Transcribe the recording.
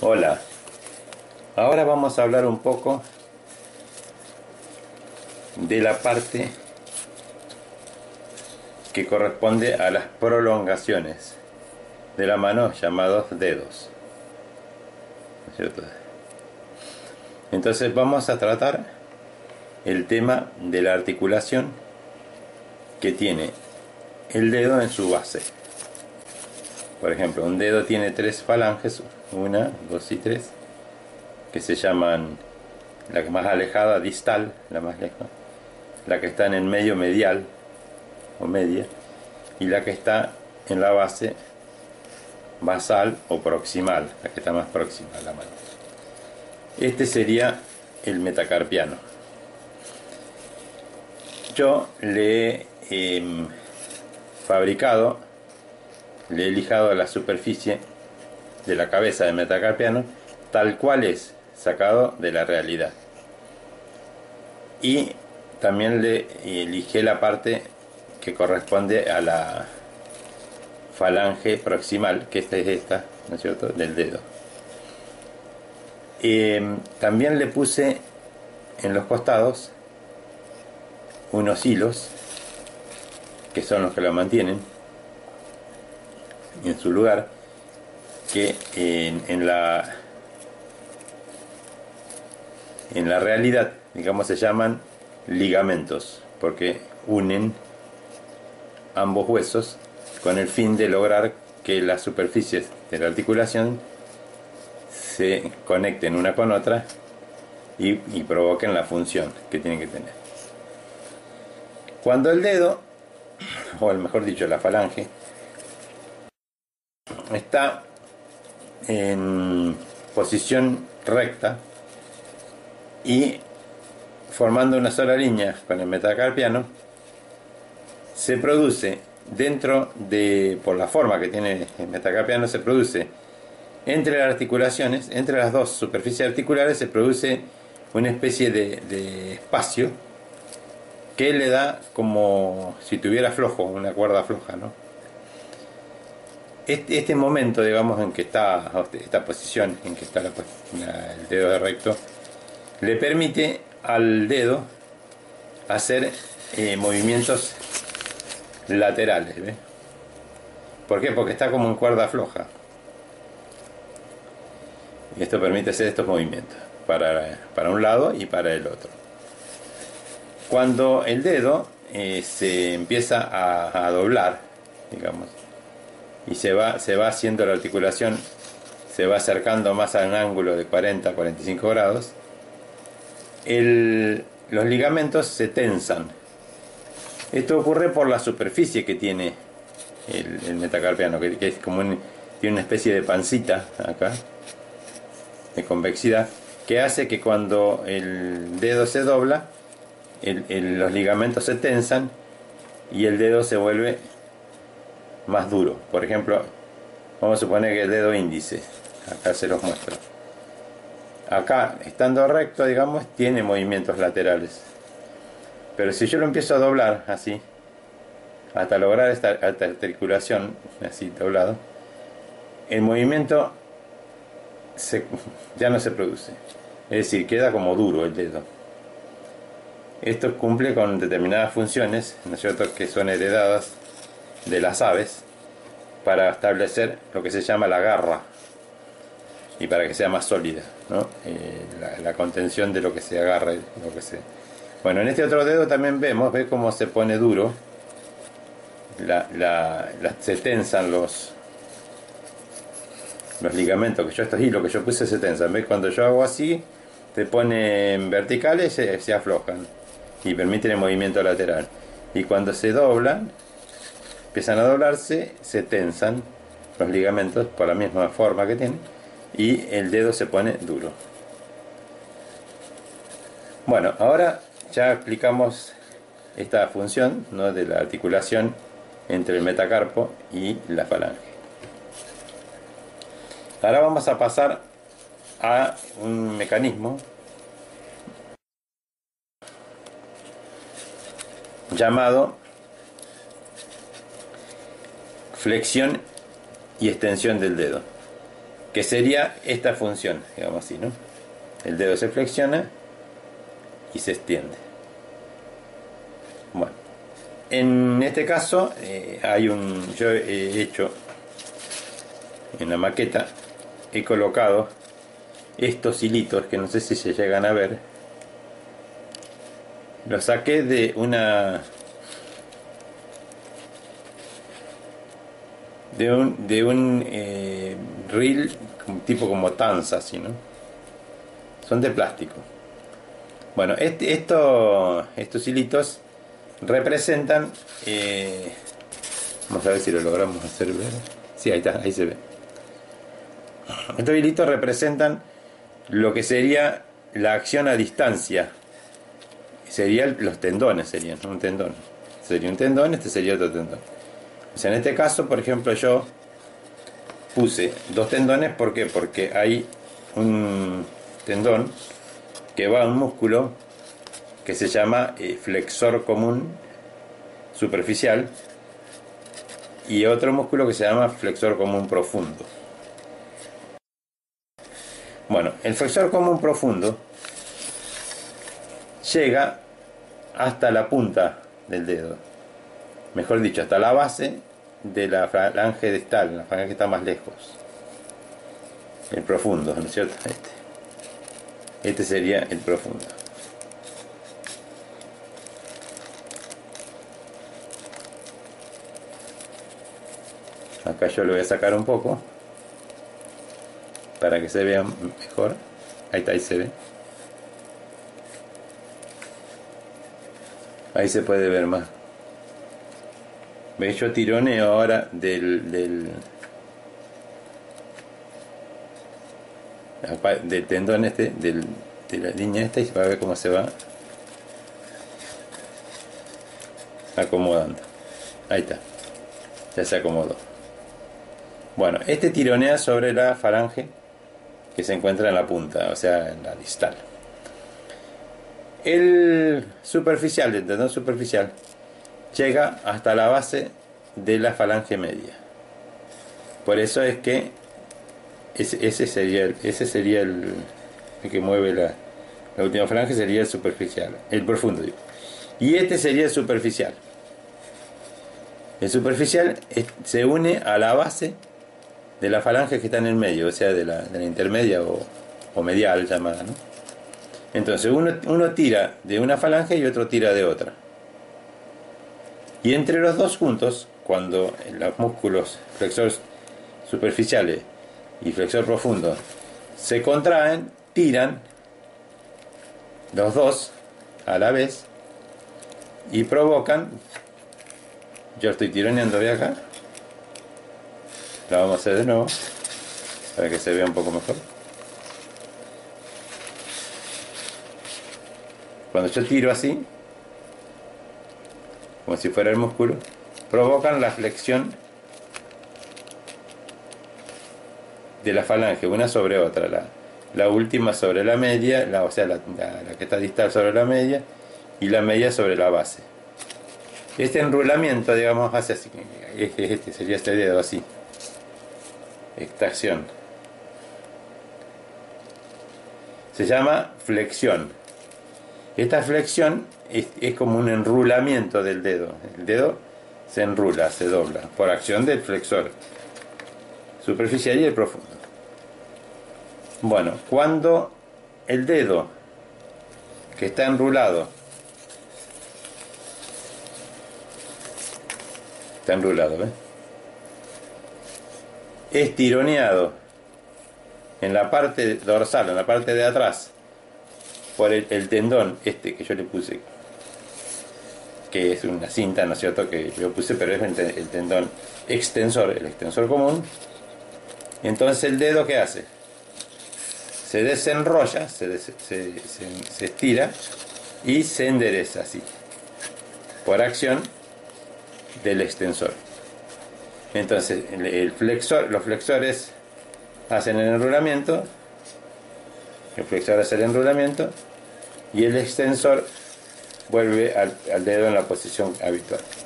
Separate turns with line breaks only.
Hola, ahora vamos a hablar un poco de la parte que corresponde a las prolongaciones de la mano, llamados dedos, ¿no es cierto? Entonces vamos a tratar el tema de la articulación que tiene el dedo en su base. Por ejemplo, un dedo tiene 3 falanges, 1, 2 y 3, que se llaman, la que más alejada, distal, la más lejos, la que está en el medio, medial o media, y la que está en la base, basal o proximal, la que está más próxima a la mano. Este sería el metacarpiano. Yo le he fabricado, le he lijado la superficie de la cabeza del metacarpiano tal cual es, sacado de la realidad. Y también le lijé la parte que corresponde a la falange proximal, que esta es esta, ¿no es cierto?, del dedo. También le puse en los costados unos hilos que son los que lo mantienen en su lugar, que en la realidad, digamos, se llaman ligamentos, porque unen ambos huesos con el fin de lograr que las superficies de la articulación se conecten una con otra y provoquen la función que tienen que tener. Cuando el dedo, o mejor dicho, la falange, está en posición recta y formando una sola línea con el metacarpiano, se produce dentro de, por la forma que tiene el metacarpiano, se produce entre las articulaciones, entre las dos superficies articulares, se produce una especie de espacio que le da como si tuviera flojo, una cuerda floja, ¿no? Este momento, digamos, en que está esta posición, en que está el dedo recto, le permite al dedo hacer movimientos laterales, ¿ves? ¿Por qué? Porque está como en cuerda floja. Y esto permite hacer estos movimientos para un lado y para el otro. Cuando el dedo se empieza a doblar, digamos, y se va haciendo la articulación, se va acercando más a un ángulo de 40-45 grados, los ligamentos se tensan. Esto ocurre por la superficie que tiene el metacarpiano, que es como tiene una especie de pancita acá, de convexidad, que hace que cuando el dedo se dobla, los ligamentos se tensan y el dedo se vuelve más duro. Por ejemplo, vamos a suponer que el dedo índice, acá se los muestro. Acá, estando recto, digamos, tiene movimientos laterales. Pero si yo lo empiezo a doblar así, hasta lograr esta articulación, así doblado, el movimiento ya no se produce. Es decir, queda como duro el dedo. Esto cumple con determinadas funciones, ¿no es cierto?, que son heredadas de las aves para establecer lo que se llama la garra y para que sea más sólida, ¿no? La contención de lo que se agarre, lo que se... Bueno, en este otro dedo también ve cómo se pone duro, se tensan los ligamentos, estos hilos que yo puse se tensan, ¿ves? Cuando yo hago así, se ponen verticales, se aflojan y permiten el movimiento lateral. Y cuando se doblan, empiezan a doblarse, se tensan los ligamentos por la misma forma que tienen y el dedo se pone duro. Bueno, ahora ya explicamos esta función, ¿no?, de la articulación entre el metacarpo y la falange. Ahora vamos a pasar a un mecanismo llamado flexión y extensión del dedo. que sería esta función, digamos así, ¿no? El dedo se flexiona y se extiende. Bueno, en este caso yo he hecho en la maqueta, he colocado estos hilitos que no sé si se llegan a ver. Los saqué de un reel tipo como tanza, así, ¿no? Son de plástico. Bueno, estos hilitos representan, vamos a ver si lo logramos hacer ver. Sí, ahí está, ahí se ve. Estos hilitos representan lo que sería la acción a distancia. Serían los tendones, serían un tendón. Sería un tendón, este sería otro tendón. O sea, en este caso, por ejemplo, yo puse dos tendones. ¿Por qué? Porque hay un tendón que va a un músculo que se llama flexor común superficial y otro músculo que se llama flexor común profundo. Bueno, el flexor común profundo llega hasta la punta del dedo, mejor dicho, hasta la base de la falange distal, la falange que está más lejos, el profundo, ¿no es cierto? Este sería el profundo. Acá yo lo voy a sacar un poco para que se vea mejor. Ahí está, ahí se ve. Ahí se puede ver más. ¿Veis? Yo tironeo ahora del tendón de la línea esta, y se va a ver cómo se va acomodando. Ahí está. Ya se acomodó. Bueno, este tironea sobre la falange que se encuentra en la punta, o sea, en la distal. El superficial, el tendón superficial, llega hasta la base de la falange media. Por eso es que ese sería el que mueve la última falange, sería el superficial, el profundo, digo. Y este sería el superficial. El superficial se une a la base de la falange que está en el medio, o sea, de la intermedia o medial llamada, ¿no? Entonces uno tira de una falange y otro tira de otra. Y entre los dos juntos, cuando los músculos flexor superficiales y flexor profundo se contraen, tiran los dos a la vez y provocan. Yo estoy tironeando de acá. Lo vamos a hacer de nuevo para que se vea un poco mejor. Cuando yo tiro así, como si fuera el músculo, provocan la flexión de la falange, una sobre otra, la última sobre la media, o sea, la que está distal sobre la media, y la media sobre la base. Este enrulamiento, digamos, hace así, sería este dedo así, esta acción, se llama flexión. Esta flexión es como un enrulamiento del dedo. El dedo se enrula, se dobla, por acción del flexor superficial y el profundo. Bueno, cuando el dedo que está enrulado, ¿ves? Es tironeado en la parte dorsal, en la parte de atrás, por el tendón este que yo le puse, que es una cinta, ¿no es cierto?, que yo puse, pero es el tendón extensor, el extensor común. Entonces el dedo, ¿qué hace? Se desenrolla, se estira y se endereza así, por acción del extensor. Entonces los flexores hacen el enrolamiento, el flexor hace el enrolamiento y el extensor vuelve al dedo en la posición habitual.